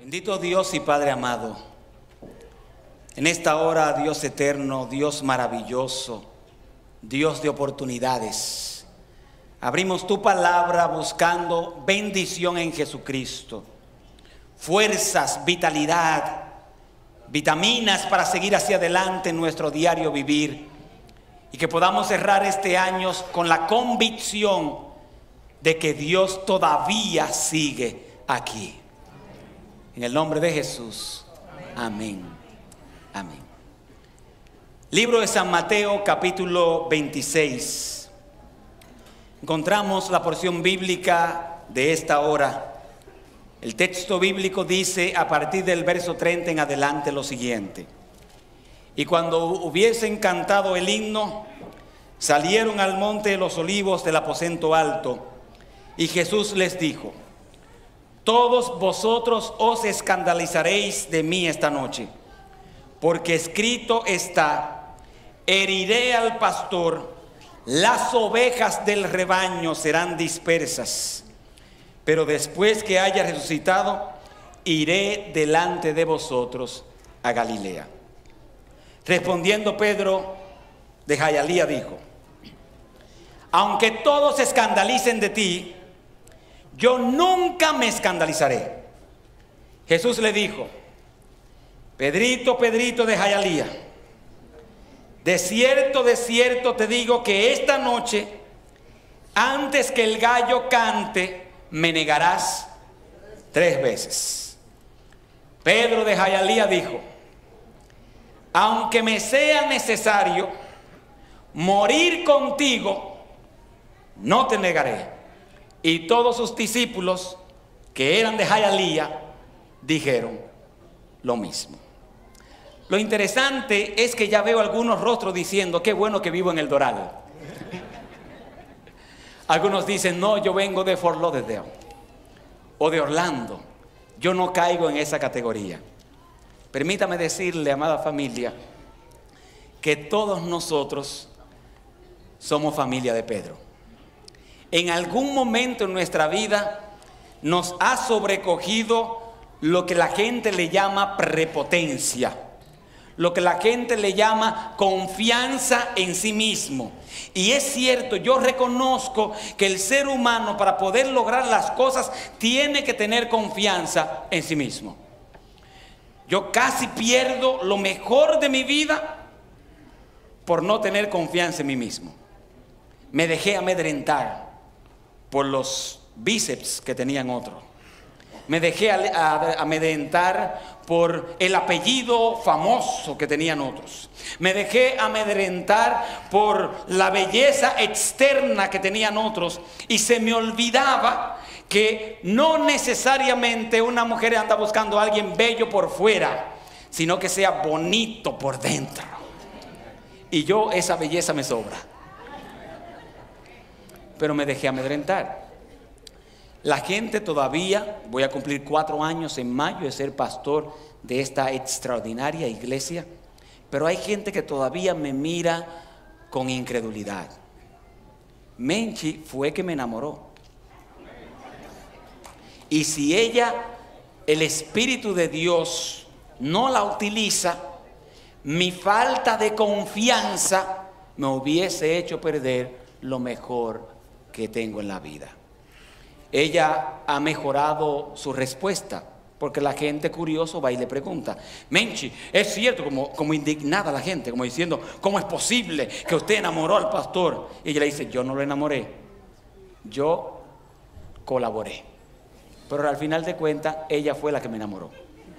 Bendito Dios y Padre amado, en esta hora, Dios eterno, Dios maravilloso, Dios de oportunidades, abrimos tu palabra buscando bendición en Jesucristo, fuerzas, vitalidad, vitaminas para seguir hacia adelante en nuestro diario vivir y que podamos cerrar este año con la convicción de que Dios todavía sigue aquí. En el nombre de Jesús. Amén. Amén. Libro de San Mateo, capítulo 26. Encontramos la porción bíblica de esta hora. El texto bíblico dice a partir del verso 30 en adelante lo siguiente: y cuando hubiesen cantado el himno, salieron al monte de los olivos del aposento alto, y Jesús les dijo: todos vosotros os escandalizaréis de mí esta noche, porque escrito está: heriré al pastor, las ovejas del rebaño serán dispersas. Pero después que haya resucitado, iré delante de vosotros a Galilea. Respondiendo Pedro de Jayalía dijo: aunque todos se escandalicen de ti, yo nunca me escandalizaré. Jesús le dijo: Pedrito, Pedrito de Jayalía, de cierto te digo que esta noche, antes que el gallo cante, me negarás 3 veces. Pedro de Jayalía dijo: aunque me sea necesario morir contigo, no te negaré. Y todos sus discípulos que eran de Jayalía dijeron lo mismo. Lo interesante es que ya veo algunos rostros diciendo: qué bueno que vivo en el Doral. Algunos dicen: no, yo vengo de Fort Lauderdale o de Orlando, yo no caigo en esa categoría. Permítame decirle, amada familia, que todos nosotros somos familia de Pedro. En algún momento en nuestra vida nos ha sobrecogido lo que la gente le llama prepotencia, lo que la gente le llama confianza en sí mismo. Y es cierto, yo reconozco que el ser humano, para poder lograr las cosas, tiene que tener confianza en sí mismo. Yo casi pierdo lo mejor de mi vida por no tener confianza en mí mismo. Me dejé amedrentar por los bíceps que tenían otros. Me dejé amedrentar por el apellido famoso que tenían otros. Me dejé amedrentar por la belleza externa que tenían otros. Y se me olvidaba que no necesariamente una mujer anda buscando a alguien bello por fuera, sino que sea bonito por dentro. Y yo, esa belleza me sobra. Pero me dejé amedrentar. La gente todavía, voy a cumplir 4 años en mayo de ser pastor de esta extraordinaria iglesia, pero hay gente que todavía me mira con incredulidad. Menchi fue que me enamoró. Y si ella, el Espíritu de Dios, no la utiliza, mi falta de confianza me hubiese hecho perder lo mejor que tengo en la vida. Ella ha mejorado su respuesta, porque la gente curioso va y le pregunta: Menchi, es cierto, como indignada la gente, como diciendo: ¿cómo es posible que usted enamoró al pastor? Y ella le dice: yo no lo enamoré, yo colaboré. Pero al final de cuentas, ella fue la que me enamoró.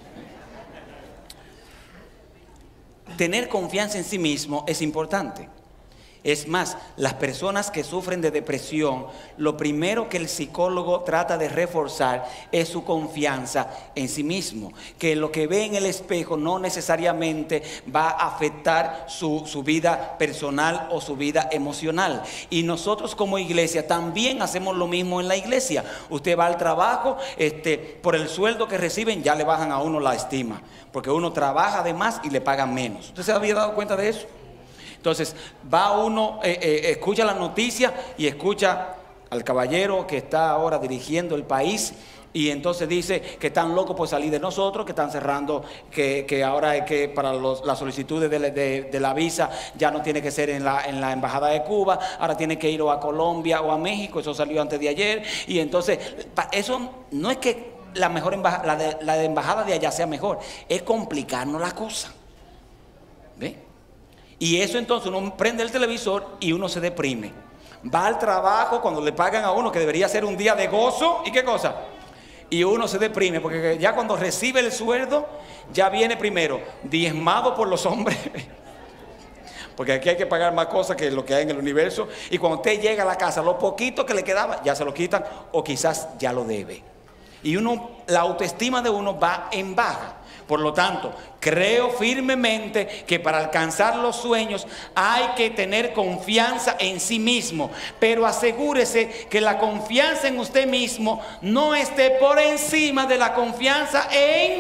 Tener confianza en sí mismo es importante. Es más, las personas que sufren de depresión, lo primero que el psicólogo trata de reforzar es su confianza en sí mismo. Que lo que ve en el espejo no necesariamente va a afectar su vida personal o su vida emocional. Y nosotros como iglesia también hacemos lo mismo en la iglesia. Usted va al trabajo, por el sueldo que reciben ya le bajan a uno la estima, porque uno trabaja de más y le pagan menos. ¿Usted se había dado cuenta de eso? Entonces va uno, escucha la noticia y escucha al caballero que está ahora dirigiendo el país Y entonces dice que están locos por salir de nosotros, que están cerrando, que ahora es que para las solicitudes de la visa ya no tiene que ser en la embajada de Cuba, ahora tiene que ir o a Colombia o a México. Eso salió antes de ayer. Y entonces eso no es que la mejor la embajada de allá sea mejor, es complicarnos la cosa. ¿Ve? Y eso entonces uno prende el televisor y uno se deprime. Va al trabajo cuando le pagan a uno, que debería ser un día de gozo, ¿y qué cosa? Y uno se deprime, porque ya cuando recibe el sueldo, ya viene primero diezmado por los hombres, porque aquí hay que pagar más cosas que lo que hay en el universo. Y cuando usted llega a la casa, lo poquito que le quedaba, ya se lo quitan, o quizás ya lo debe. Y la autoestima de uno va en baja. Por lo tanto, creo firmemente que para alcanzar los sueños hay que tener confianza en sí mismo. Pero asegúrese que la confianza en usted mismo no esté por encima de la confianza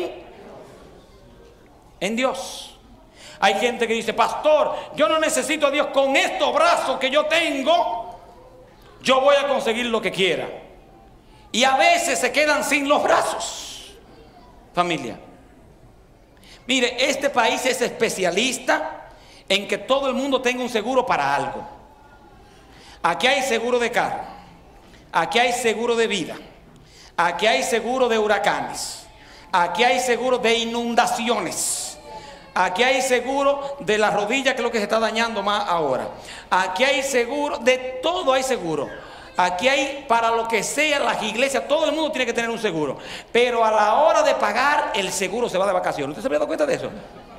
en Dios. Hay gente que dice: pastor, yo no necesito a Dios, con estos brazos que yo tengo, yo voy a conseguir lo que quiera. Y a veces se quedan sin los brazos. Familia, mire, este país es especialista en que todo el mundo tenga un seguro para algo. Aquí hay seguro de carro, aquí hay seguro de vida, aquí hay seguro de huracanes, aquí hay seguro de inundaciones, aquí hay seguro de la rodilla, que es lo que se está dañando más ahora. Aquí hay seguro, de todo hay seguro. Aquí hay para lo que sea, las iglesias, todo el mundo tiene que tener un seguro. Pero a la hora de pagar, el seguro se va de vacaciones. ¿Usted se había dado cuenta de eso?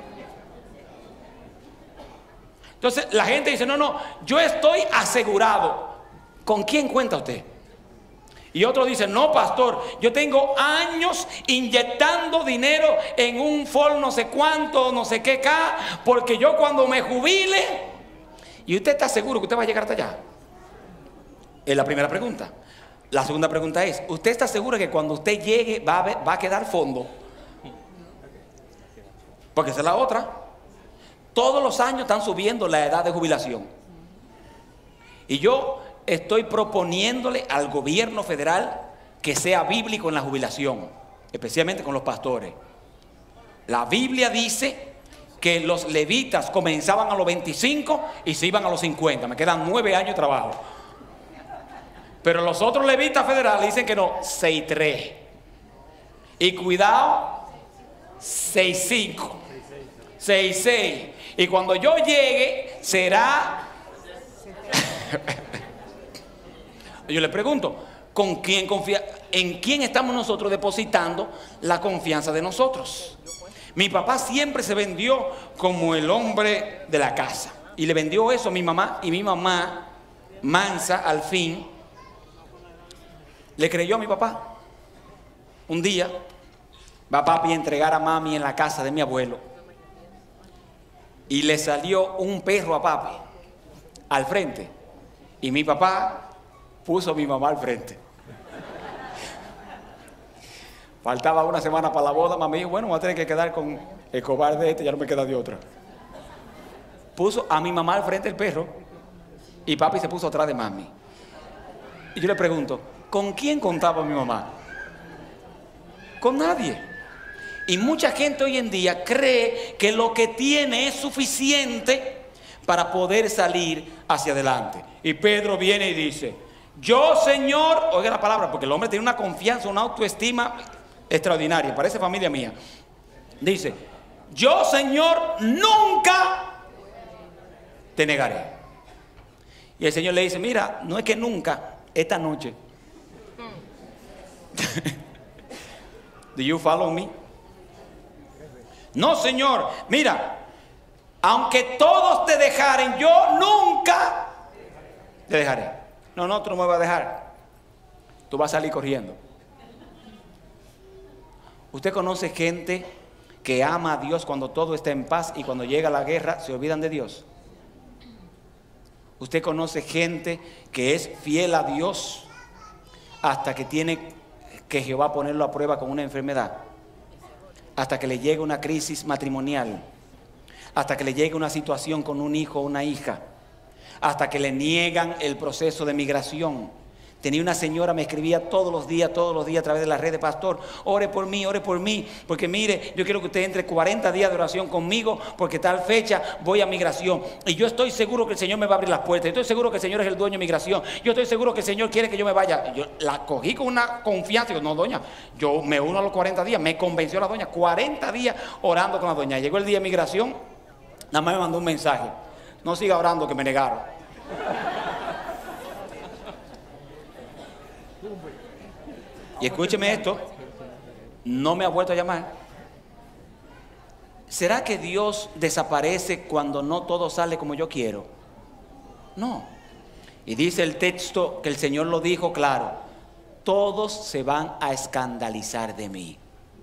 Entonces la gente dice: no, yo estoy asegurado. ¿Con quién cuenta usted? Y otros dicen: no, pastor, yo tengo años inyectando dinero en un Ford no sé cuánto, no sé qué acá, porque yo cuando me jubile. ¿Y usted está seguro que usted va a llegar hasta allá? Es la primera pregunta. La segunda pregunta es: ¿usted está seguro que cuando usted llegue va a quedar fondo? Porque esa es la otra. Todos los años están subiendo la edad de jubilación. Y yo estoy proponiéndole al gobierno federal que sea bíblico en la jubilación, especialmente con los pastores. La Biblia dice que los levitas comenzaban a los 25 y se iban a los 50. Me quedan 9 años de trabajo. Pero los otros levitas federales dicen que no, 6'3". Y cuidado, 6'5", 6'6". Y cuando yo llegue, será... Yo le pregunto: ¿con quién confía? ¿En quién estamos nosotros depositando la confianza de nosotros? Mi papá siempre se vendió como el hombre de la casa. Y le vendió eso a mi mamá. Y mi mamá, mansa, al fin le creyó a mi papá. Un día va papi a entregar a mami en la casa de mi abuelo, y le salió un perro a papi al frente, y mi papá puso a mi mamá al frente. Faltaba una semana para la boda. Mami dijo: bueno, voy a tener que quedar con el cobarde este, ya no me queda de otra. Puso a mi mamá al frente el perro, y papi se puso atrás de mami. Y yo le pregunto: ¿con quién contaba mi mamá? Con nadie. Y mucha gente hoy en día cree que lo que tiene es suficiente para poder salir hacia adelante. Y Pedro viene y dice: yo, Señor, oiga la palabra, porque el hombre tiene una confianza, una autoestima extraordinaria, parece familia mía. Dice: yo, Señor, nunca te negaré. Y el Señor le dice: mira, no es que nunca, esta noche. Do you follow me? No, Señor, mira, aunque todos te dejaren, yo nunca te dejaré. No, tú no me vas a dejar. Tú vas a salir corriendo. ¿Usted conoce gente que ama a Dios cuando todo está en paz, y cuando llega la guerra se olvidan de Dios? ¿Usted conoce gente que es fiel a Dios hasta que tiene que Jehová ponerlo a prueba con una enfermedad? Hasta que le llegue una crisis matrimonial, hasta que le llegue una situación con un hijo o una hija, hasta que le niegan el proceso de migración. Tenía una señora, me escribía todos los días a través de la red de pastor, ore por mí, porque mire, yo quiero que usted entre 40 días de oración conmigo, porque tal fecha voy a migración. Y yo estoy seguro que el Señor me va a abrir las puertas, yo estoy seguro que el Señor es el dueño de migración, yo estoy seguro que el Señor quiere que yo me vaya. Yo la cogí con una confianza, digo, no doña, yo me uno a los 40 días, me convenció la doña, 40 días orando con la doña. Llegó el día de migración, nada más me mandó un mensaje, no siga orando que me negaron. Y escúcheme esto, no me ha vuelto a llamar. ¿Será que Dios desaparece cuando no todo sale como yo quiero? No. Y dice el texto que el Señor lo dijo claro, todos se van a escandalizar de mí.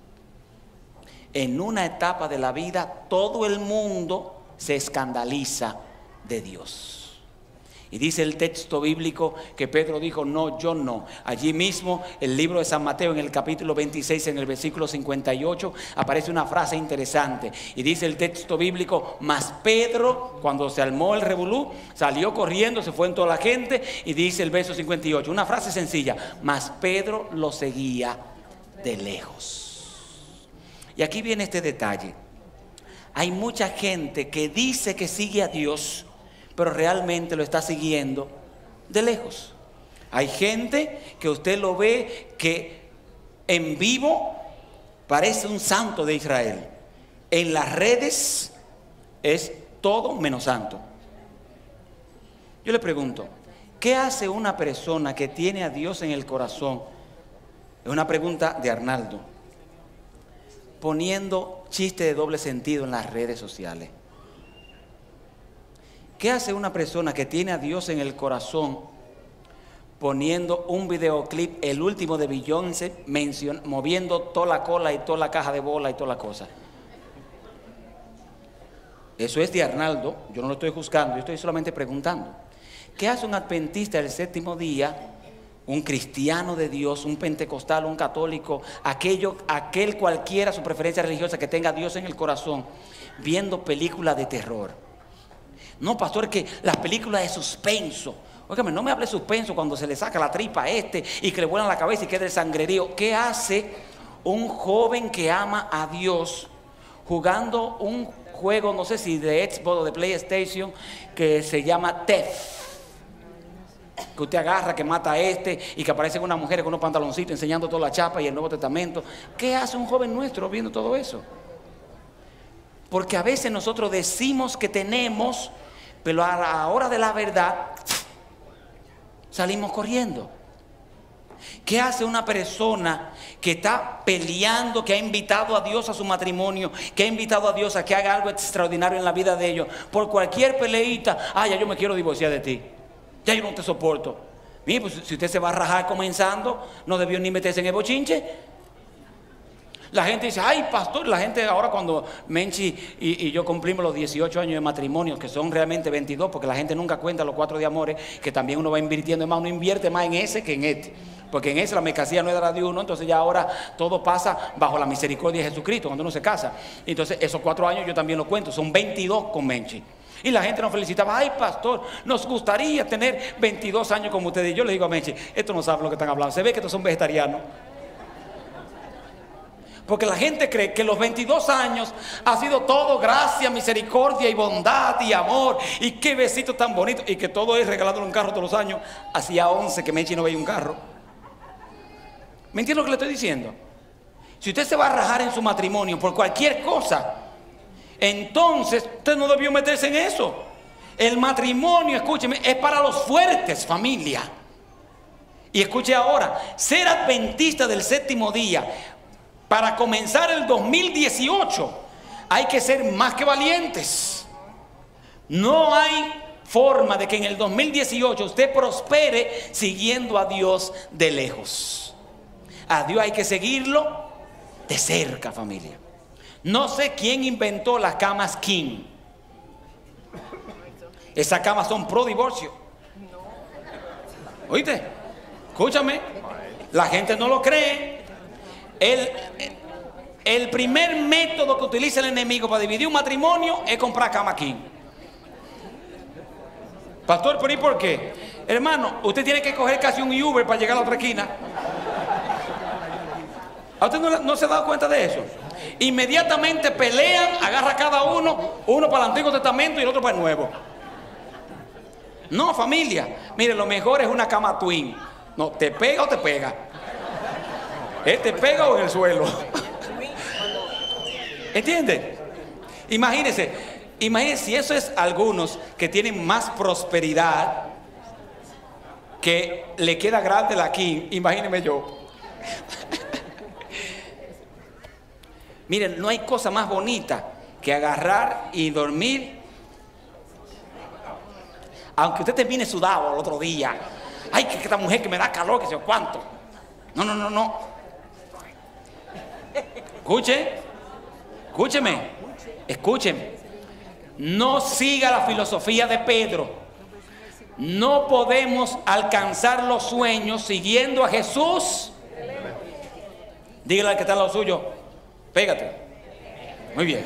En una etapa de la vida todo el mundo se escandaliza de Dios. Y dice el texto bíblico que Pedro dijo, no, yo no. Allí mismo, el libro de San Mateo, en el capítulo 26, en el versículo 58, aparece una frase interesante. Y dice el texto bíblico, mas Pedro, cuando se armó el revolú, salió corriendo, se fue en toda la gente. Y dice el verso 58, una frase sencilla, mas Pedro lo seguía de lejos. Y aquí viene este detalle. Hay mucha gente que dice que sigue a Dios, pero realmente lo está siguiendo de lejos. Hay gente que usted lo ve que en vivo parece un santo de Israel. En las redes es todo menos santo. Yo le pregunto, ¿qué hace una persona que tiene a Dios en el corazón? Es una pregunta de Arnaldo. Poniendo chistes de doble sentido en las redes sociales. ¿Qué hace una persona que tiene a Dios en el corazón poniendo un videoclip, el último de Beyoncé, moviendo toda la cola y toda la caja de bola y toda la cosa? Eso es de Arnaldo, yo no lo estoy juzgando, yo estoy solamente preguntando. ¿Qué hace un adventista del séptimo día, un cristiano de Dios, un pentecostal, un católico, aquel cualquiera su preferencia religiosa que tenga a Dios en el corazón, viendo películas de terror? No, pastor, que las películas de suspenso. Óigame, no me hable de suspenso cuando se le saca la tripa a y que le vuelan la cabeza y queda el sangrerío. ¿Qué hace un joven que ama a Dios jugando un juego, no sé si de Xbox o de PlayStation, que se llama Theft? Que usted agarra, que mata a y que aparecen unas mujeres con unos pantaloncitos enseñando toda la chapa y el Nuevo Testamento. ¿Qué hace un joven nuestro viendo todo eso? Porque a veces nosotros decimos que tenemos, pero a la hora de la verdad salimos corriendo. ¿Qué hace una persona que está peleando, que ha invitado a Dios a su matrimonio, que ha invitado a Dios a que haga algo extraordinario en la vida de ellos? Por cualquier peleita, ya yo me quiero divorciar de ti, ya yo no te soporto. Mire, pues si usted se va a rajar comenzando, no debió ni meterse en el bochinche. La gente dice, ay pastor, la gente ahora cuando Menchi y yo cumplimos los 18 años de matrimonio, que son realmente 22, porque la gente nunca cuenta los 4 de amores, que también uno va invirtiendo más, uno invierte más en ese que en este, porque en ese la mercancía no era de uno, entonces ya ahora todo pasa bajo la misericordia de Jesucristo cuando uno se casa. Entonces esos 4 años yo también lo cuento, son 22 con Menchi. Y la gente nos felicitaba, ay pastor, nos gustaría tener 22 años como ustedes. Y yo le digo a Menchi, esto no sabe lo que están hablando, se ve que estos son vegetarianos. Porque la gente cree que los 22 años ha sido todo gracia, misericordia y bondad y amor. Y qué besito tan bonito. Y que todo es regalándole un carro todos los años. Hacía 11 que Menchi no veía un carro. ¿Me entiende lo que le estoy diciendo? Si usted se va a rajar en su matrimonio por cualquier cosa, entonces usted no debió meterse en eso. El matrimonio, escúcheme, es para los fuertes, familia. Y escuche ahora, ser adventista del séptimo día, para comenzar el 2018 hay que ser más que valientes. No hay forma de que en el 2018 usted prospere siguiendo a Dios de lejos. A Dios hay que seguirlo de cerca, familia. No sé quién inventó las camas King. Esas camas son pro divorcio. ¿Oíste? Escúchame. La gente no lo cree. El primer método que utiliza el enemigo para dividir un matrimonio es comprar cama King. Pastor, ¿pero y por qué? Hermano, usted tiene que coger casi un Uber para llegar a la otra esquina. ¿A usted no se ha dado cuenta de eso? Inmediatamente pelean, agarra cada uno para el Antiguo Testamento y el otro para el Nuevo. No, familia, mire, lo mejor es una cama twin. No, te pega o te pega. ¿Te pega o en el suelo? ¿Entiende? Imagínense si eso es algunos que tienen más prosperidad, que le queda grande la King. Imagínense yo. Miren, no hay cosa más bonita que agarrar y dormir, aunque usted termine sudado el otro día. Ay, que esta mujer que me da calor, que sé yo cuánto. No. Escúcheme. No siga la filosofía de Pedro. No podemos alcanzar los sueños siguiendo a Jesús. Dígale al que está al lado suyo, pégate. Muy bien.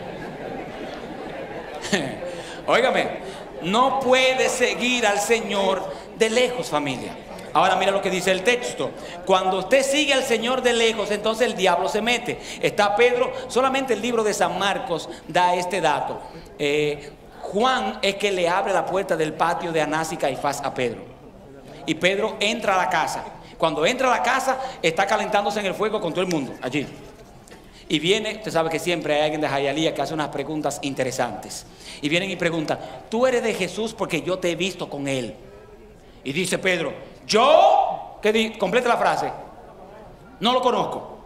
Óigame, no puede seguir al Señor de lejos, familia. Ahora mira lo que dice el texto. Cuando usted sigue al Señor de lejos, entonces el diablo se mete. Está Pedro, solamente el libro de San Marcos da este dato. Juan es que le abre la puerta del patio de Anás y Caifás a Pedro. Y Pedro entra a la casa. Cuando entra a la casa, está calentándose en el fuego con todo el mundo allí. Y viene, usted sabe que siempre hay alguien de Hialeah que hace unas preguntas interesantes. Y vienen y preguntan, ¿tú eres de Jesús? Porque yo te he visto con él. Y dice Pedro, ¿yo? Complete la frase. No lo conozco.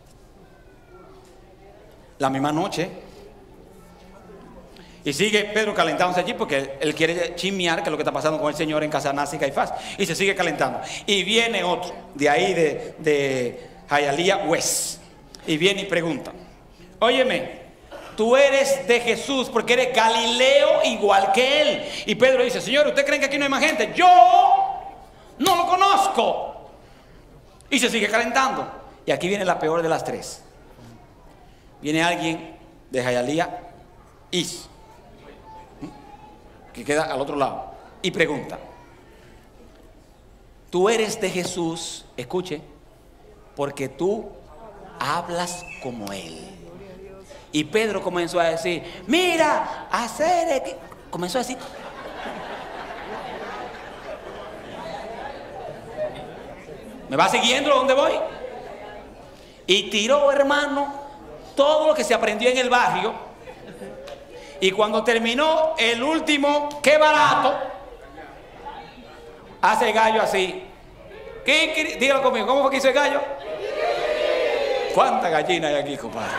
La misma noche. Y sigue Pedro calentándose allí porque él quiere chismear que es lo que está pasando con el Señor en casa de Anás y Caifás. Y se sigue calentando. Y viene otro de ahí de Hialeah West. Y viene y pregunta, óyeme, tú eres de Jesús porque eres Galileo igual que él. Y Pedro dice, Señor, ¿usted creen que aquí no hay más gente? Yo no lo conozco. Y se sigue calentando. Y aquí viene la peor de las tres. Viene alguien de Hialeah East, que queda al otro lado, y pregunta, tú eres de Jesús, escuche, porque tú hablas como él. Y Pedro comenzó a decir, mira, comenzó a decir, ¿me va siguiendo dónde voy? Y tiró, hermano, todo lo que se aprendió en el barrio. Y cuando terminó el último, qué barato, hace el gallo así. Dígalo conmigo, ¿cómo fue que hizo el gallo? ¿Cuántas gallinas hay aquí, compadre?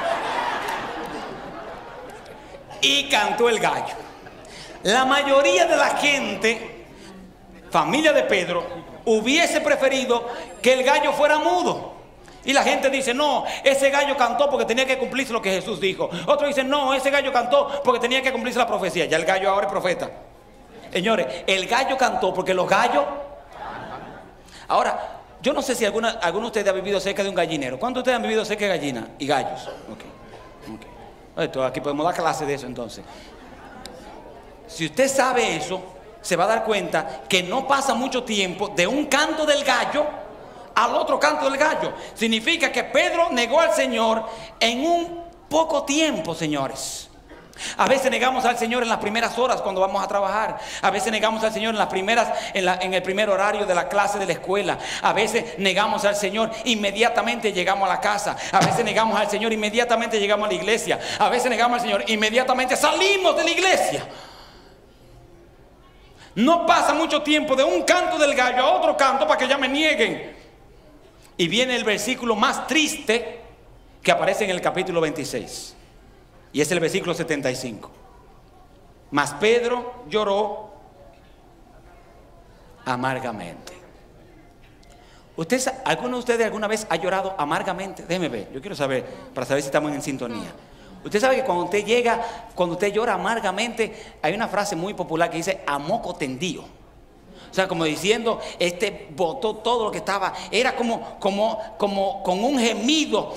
Y cantó el gallo. La mayoría de la gente, familia de Pedro, hubiese preferido que el gallo fuera mudo. Y la gente dice, no, ese gallo cantó porque tenía que cumplirse lo que Jesús dijo. Otros dicen, no, ese gallo cantó porque tenía que cumplirse la profecía. Ya el gallo ahora es profeta. Señores, el gallo cantó porque los gallos... Ahora, yo no sé si alguno de ustedes ha vivido cerca de un gallinero. ¿Cuántos de ustedes han vivido cerca de gallinas y gallos? Okay. Aquí podemos dar clase de eso entonces. Si usted sabe eso, se va a dar cuenta que no pasa mucho tiempo de un canto del gallo al otro canto del gallo. Significa que Pedro negó al Señor en un poco tiempo, señores. A veces negamos al Señor en las primeras horas cuando vamos a trabajar. A veces negamos al Señor en el primer horario de la clase de la escuela. A veces negamos al Señor, inmediatamente llegamos a la casa. A veces negamos al Señor, inmediatamente llegamos a la iglesia. A veces negamos al Señor, inmediatamente salimos de la iglesia. No pasa mucho tiempo de un canto del gallo a otro canto para que ya me nieguen. Y viene el versículo más triste que aparece en el capítulo 26. Y es el versículo 75. Mas Pedro lloró amargamente. ¿Alguno de ustedes alguna vez ha llorado amargamente? Déjeme ver, yo quiero saber, para saber si estamos en sintonía. Usted sabe que cuando usted llora amargamente, hay una frase muy popular que dice a moco tendido. O sea, como diciendo, botó todo lo que estaba. Era como con un gemido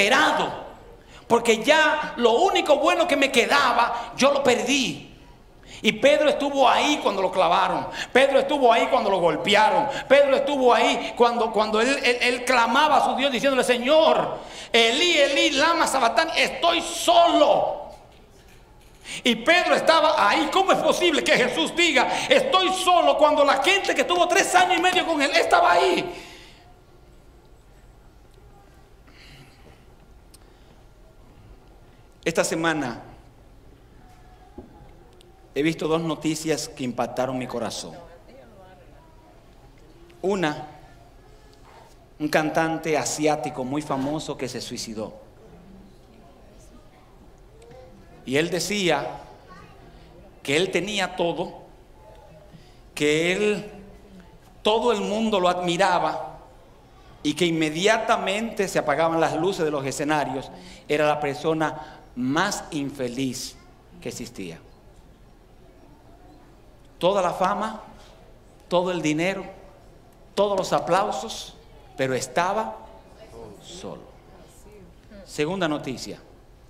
desesperado. Porque ya lo único bueno que me quedaba, yo lo perdí. Y Pedro estuvo ahí cuando lo clavaron. Pedro estuvo ahí cuando lo golpearon. Pedro estuvo ahí cuando él clamaba a su Dios diciéndole: Señor, Elí, Elí, lama sabatán, estoy solo. Y Pedro estaba ahí. ¿Cómo es posible que Jesús diga estoy solo cuando la gente que estuvo 3 años y medio con él estaba ahí? Esta semana he visto 2 noticias que impactaron mi corazón. Una, un cantante asiático muy famoso que se suicidó. Y él decía que él tenía todo, que todo el mundo lo admiraba y que inmediatamente se apagaban las luces de los escenarios, era la persona más infeliz que existía. Toda la fama, todo el dinero, todos los aplausos, pero estaba solo. Segunda noticia.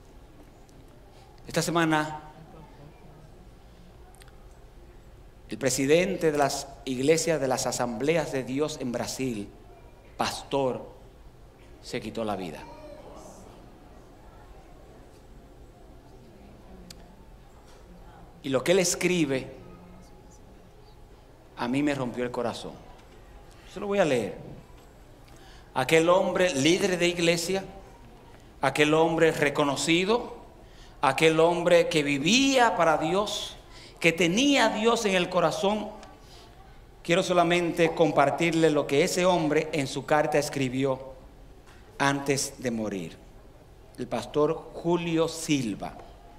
Esta semana, el presidente de las iglesias de las Asambleas de Dios en Brasil, pastor, se quitó la vida. Y lo que él escribe a mí me rompió el corazón. Se lo voy a leer. Aquel hombre líder de iglesia, aquel hombre reconocido, aquel hombre que vivía para Dios, que tenía a Dios en el corazón. Quiero solamente compartirle lo que ese hombre en su carta escribió antes de morir. El pastor Julio Silva.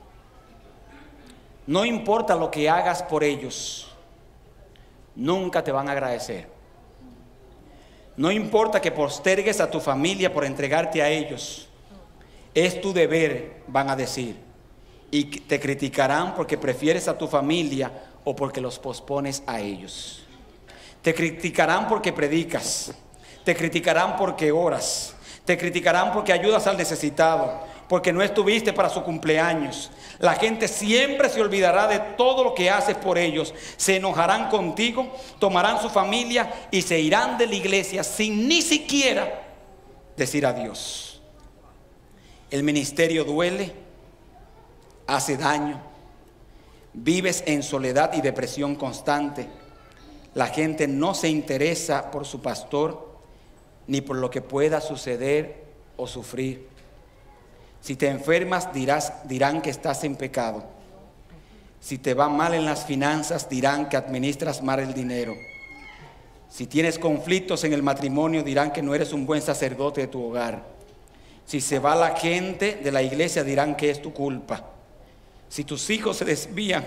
No importa lo que hagas por ellos, nunca te van a agradecer. No importa que postergues a tu familia por entregarte a ellos, es tu deber, van a decir. Y te criticarán porque prefieres a tu familia o porque los pospones a ellos. Te criticarán porque predicas. Te criticarán porque oras. Te criticarán porque ayudas al necesitado, porque no estuviste para su cumpleaños. La gente siempre se olvidará de todo lo que haces por ellos. Se enojarán contigo, tomarán su familia y se irán de la iglesia sin ni siquiera decir adiós. El ministerio duele, hace daño, vives en soledad y depresión constante. La gente no se interesa por su pastor ni por lo que pueda suceder o sufrir. Si te enfermas dirán que estás en pecado. Si te va mal en las finanzas dirán que administras mal el dinero. Si tienes conflictos en el matrimonio dirán que no eres un buen sacerdote de tu hogar. Si se va la gente de la iglesia dirán que es tu culpa. Si tus hijos se desvían,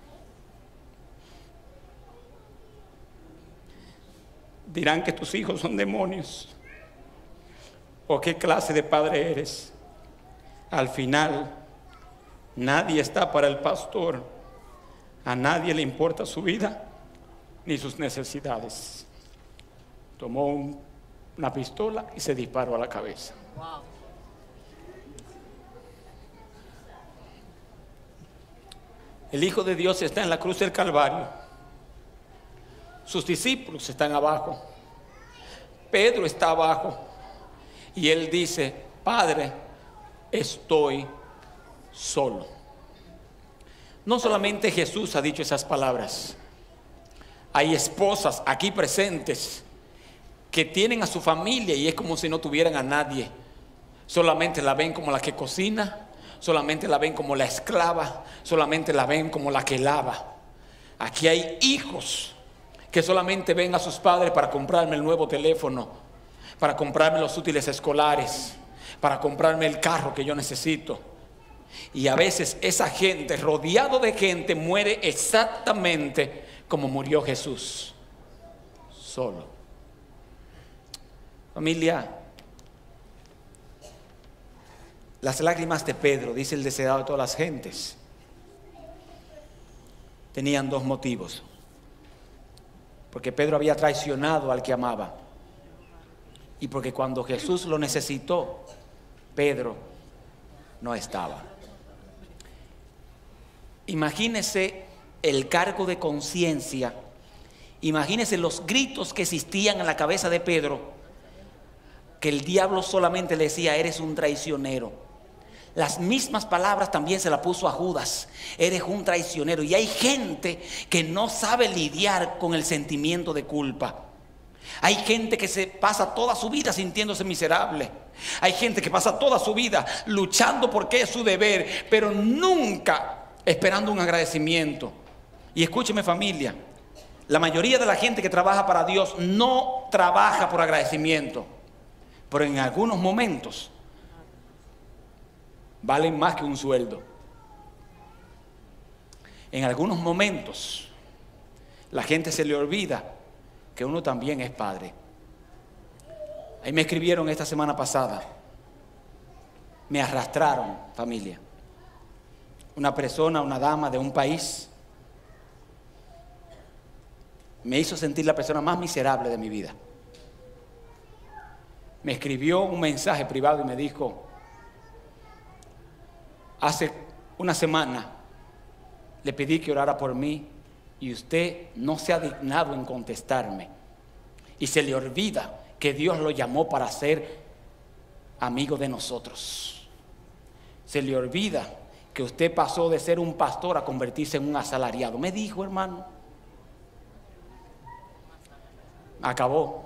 dirán que tus hijos son demonios. ¿O qué clase de padre eres? Al final, nadie está para el pastor. A nadie le importa su vida ni sus necesidades. Tomó una pistola y se disparó a la cabeza. Wow. El Hijo de Dios está en la cruz del Calvario. Sus discípulos están abajo. Pedro está abajo. Y él dice: Padre, estoy solo. No solamente Jesús ha dicho esas palabras. Hay esposas aquí presentes que tienen a su familia y es como si no tuvieran a nadie. Solamente la ven como la que cocina, solamente la ven como la esclava, solamente la ven como la que lava. Aquí hay hijos que solamente ven a sus padres para comprarme el nuevo teléfono, para comprarme los útiles escolares, para comprarme el carro que yo necesito. Y a veces esa gente, rodeado de gente, muere exactamente como murió Jesús, solo. Familia, las lágrimas de Pedro, dice el deseado de todas las gentes, tenían 2 motivos. Porque Pedro había traicionado al que amaba. Y porque cuando Jesús lo necesitó, Pedro no estaba. Imagínese el cargo de conciencia, imagínense los gritos que existían en la cabeza de Pedro, que el diablo solamente le decía: eres un traicionero. Las mismas palabras también se las puso a Judas: eres un traicionero. Y hay gente que no sabe lidiar con el sentimiento de culpa. Hay gente que se pasa toda su vida sintiéndose miserable. Hay gente que pasa toda su vida luchando porque es su deber, pero nunca esperando un agradecimiento. Y escúcheme, familia, la mayoría de la gente que trabaja para Dios no trabaja por agradecimiento, pero en algunos momentos valen más que un sueldo. En algunos momentos la gente se le olvida que uno también es padre. Ahí me escribieron esta semana pasada, me arrastraron, familia, una persona, una dama de un país, me hizo sentir la persona más miserable de mi vida. Me escribió un mensaje privado y me dijo: hace una semana le pedí que orara por mí y usted no se ha dignado en contestarme. Y se le olvida que Dios lo llamó para ser amigo de nosotros. Se le olvida que usted pasó de ser un pastor a convertirse en un asalariado. Me dijo, hermano. Acabó.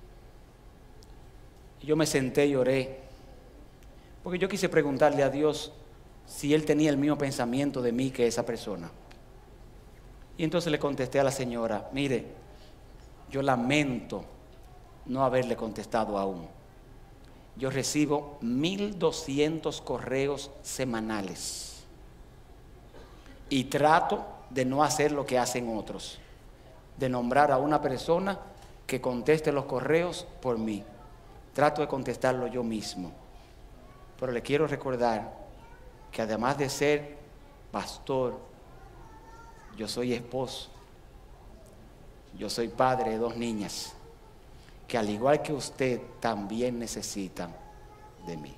Yo me senté y oré, porque yo quise preguntarle a Dios si Él tenía el mismo pensamiento de mí que esa persona. Y entonces le contesté a la señora: mire, yo lamento no haberle contestado aún. Yo recibo 1200 correos semanales y trato de no hacer lo que hacen otros, de nombrar a una persona que conteste los correos por mí. Trato de contestarlo yo mismo. Pero le quiero recordar que además de ser pastor, yo soy esposo, yo soy padre de 2 niñas, que al igual que usted también necesitan de mí.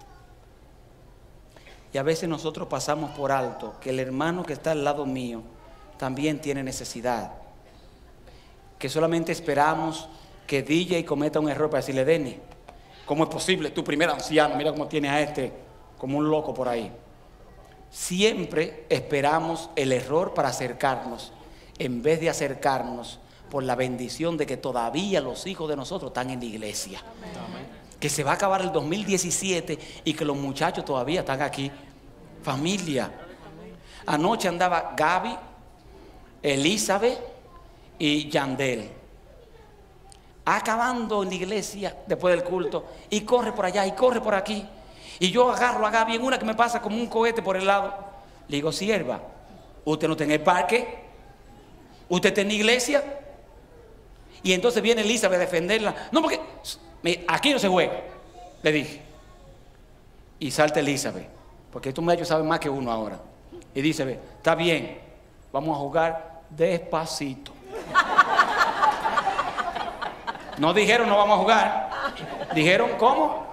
Y a veces nosotros pasamos por alto que el hermano que está al lado mío también tiene necesidad, que solamente esperamos que DJ cometa un error para decirle: Denny, ¿cómo es posible? Tu primer anciano, mira cómo tiene a este como un loco por ahí. Siempre esperamos el error para acercarnos, en vez de acercarnos por la bendición de que todavía los hijos de nosotros están en la iglesia. Amén. Que se va a acabar el 2017 y que los muchachos todavía están aquí. Familia, anoche andaba Gaby, Elizabeth y Yandel acabando en la iglesia después del culto, y corre por allá y corre por aquí, y yo agarro a Gaby en una que me pasa como un cohete por el lado. Le digo: sierva, ¿usted no está en el parque? ¿Usted está en la iglesia? Y entonces viene Elizabeth a defenderla. No, porque aquí no se juega, le dije. Y salta Elizabeth, porque estos muchachos saben más que uno ahora, y dice: está bien, vamos a jugar despacito. No dijeron no vamos a jugar, dijeron ¿cómo?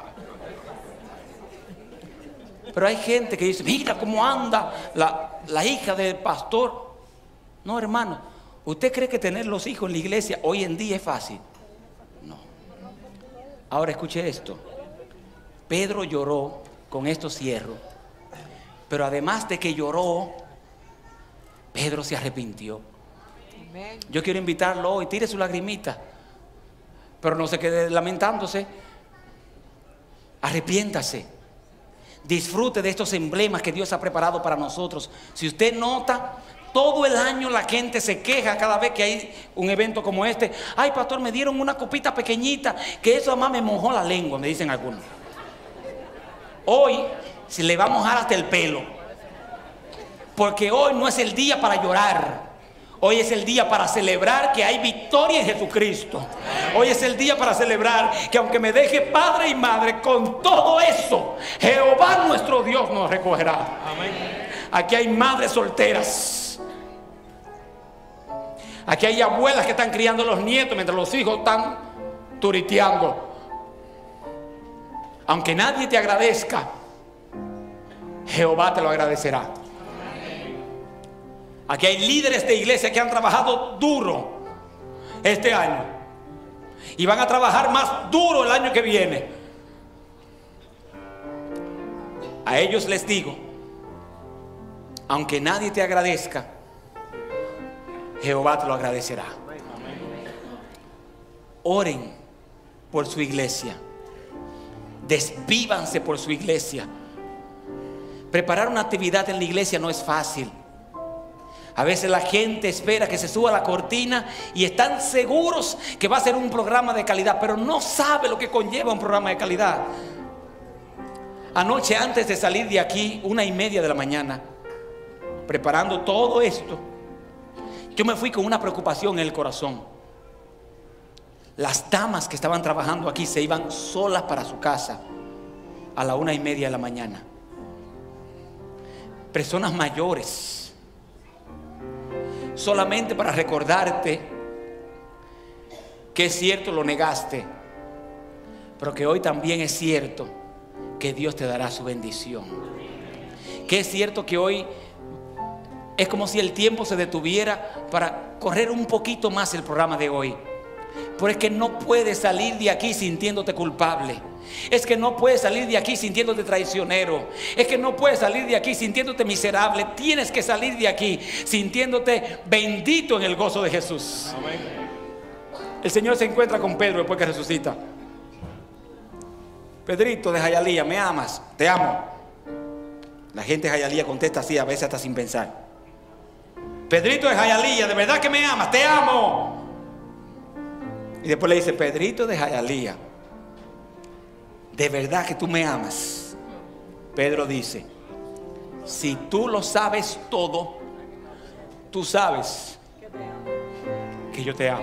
Pero hay gente que dice: mira cómo anda la hija del pastor. No, hermano, ¿usted cree que tener los hijos en la iglesia hoy en día es fácil? No. Ahora escuche esto. Pedro lloró, con esto cierro, pero además de que lloró, Pedro se arrepintió. Yo quiero invitarlo hoy: tire su lagrimita, pero no se quede lamentándose. Arrepiéntase. Disfrute de estos emblemas que Dios ha preparado para nosotros. Si usted nota, todo el año la gente se queja cada vez que hay un evento como este: ay, pastor, me dieron una copita pequeñita, que eso además me mojó la lengua, me dicen algunos. Hoy se le va a mojar hasta el pelo, porque hoy no es el día para llorar. Hoy es el día para celebrar que hay victoria en Jesucristo. Hoy es el día para celebrar que aunque me deje padre y madre, con todo eso Jehová nuestro Dios nos recogerá. Amén. Aquí hay madres solteras. Aquí hay abuelas que están criando los nietos mientras los hijos están turiteando. Aunque nadie te agradezca, Jehová te lo agradecerá. Aquí hay líderes de iglesia que han trabajado duro este año y van a trabajar más duro el año que viene. A ellos les digo, aunque nadie te agradezca, Jehová te lo agradecerá. Oren por su iglesia, desvívanse por su iglesia. Preparar una actividad en la iglesia no es fácil. A veces la gente espera que se suba la cortina y están seguros que va a ser un programa de calidad, pero no sabe lo que conlleva un programa de calidad. Anoche, antes de salir de aquí, 1:30 de la mañana, preparando todo esto, yo me fui con una preocupación en el corazón. Las damas que estaban trabajando aquí se iban solas para su casa a la 1:30 de la mañana. Personas mayores, solamente para recordarte que es cierto, lo negaste, pero que hoy también es cierto que Dios te dará su bendición. Que es cierto que hoy es como si el tiempo se detuviera para correr un poquito más el programa de hoy. Pero es que no puedes salir de aquí sintiéndote culpable. Es que no puedes salir de aquí sintiéndote traicionero. Es que no puedes salir de aquí sintiéndote miserable. Tienes que salir de aquí sintiéndote bendito en el gozo de Jesús. Amén. El Señor se encuentra con Pedro después que resucita. Pedrito de Jayalía, ¿me amas? Te amo. La gente de Jayalía contesta así, a veces hasta sin pensar. Pedrito de Jayalía, ¿de verdad que me amas? Te amo. Y después le dice, Pedrito de Jayalía, ¿de verdad que tú me amas? Pedro dice, si tú lo sabes todo, tú sabes que yo te amo.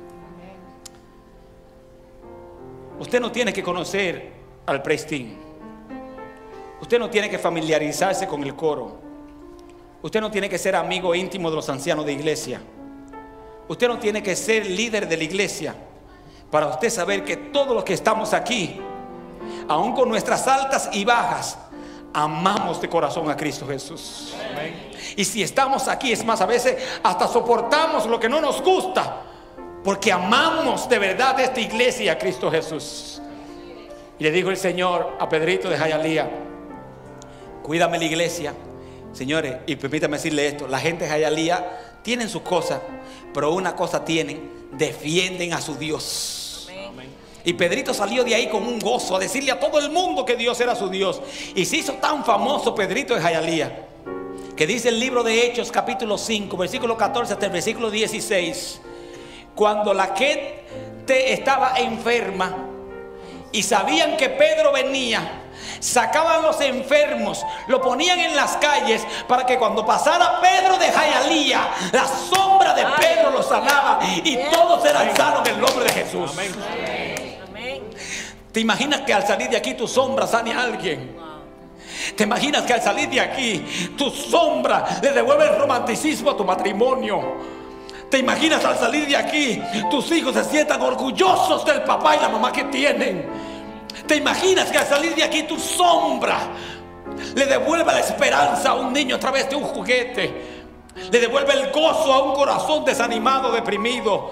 Usted no tiene que conocer al Prestín. Usted no tiene que familiarizarse con el coro. Usted no tiene que ser amigo íntimo de los ancianos de iglesia. Usted no tiene que ser líder de la iglesia para usted saber que todos los que estamos aquí, aun con nuestras altas y bajas, amamos de corazón a Cristo Jesús. Amén. Y si estamos aquí, es más, a veces hasta soportamos lo que no nos gusta, porque amamos de verdad esta iglesia a Cristo Jesús. Y le dijo el Señor a Pedrito de Jayalía, cuídame la iglesia. Señores, y permítame decirle esto, la gente de Jayalía tienen sus cosas, pero una cosa tienen, defienden a su Dios. Amén. Y Pedrito salió de ahí con un gozo a decirle a todo el mundo que Dios era su Dios. Y se hizo tan famoso Pedrito de Jayalía, que dice el libro de Hechos capítulo 5 versículo 14 hasta el versículo 16, cuando la gente estaba enferma y sabían que Pedro venía, sacaban los enfermos, lo ponían en las calles para que cuando pasara Pedro de Jayalía, la sombra de Pedro los sanaba y todos eran sanos en el nombre de Jesús. Amén. ¿Te imaginas que al salir de aquí tu sombra sane a alguien? ¿Te imaginas que al salir de aquí tu sombra le devuelve el romanticismo a tu matrimonio? ¿Te imaginas al salir de aquí tus hijos se sientan orgullosos del papá y la mamá que tienen? ¿Te imaginas que al salir de aquí tu sombra le devuelve la esperanza a un niño a través de un juguete? Le devuelve el gozo a un corazón desanimado, deprimido.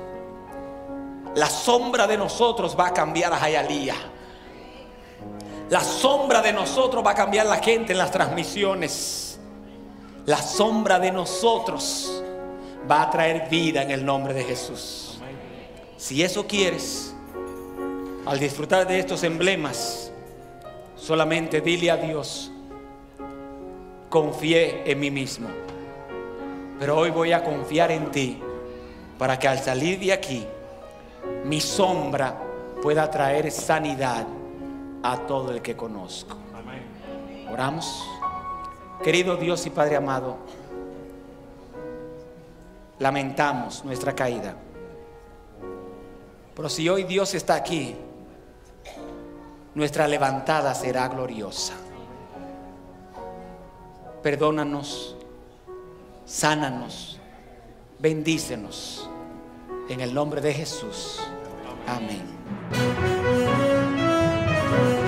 La sombra de nosotros va a cambiar a Jayalía. La sombra de nosotros va a cambiar la gente en las transmisiones. La sombra de nosotros va a traer vida en el nombre de Jesús. Si eso quieres, al disfrutar de estos emblemas, solamente dile a Dios, confié en mí mismo, pero hoy voy a confiar en ti, para que al salir de aquí mi sombra pueda traer sanidad a todo el que conozco. Amén. Oramos. Querido Dios y Padre amado, lamentamos nuestra caída, pero si hoy Dios está aquí, nuestra levantada será gloriosa. Perdónanos, sánanos, bendícenos en el nombre de Jesús. Amén.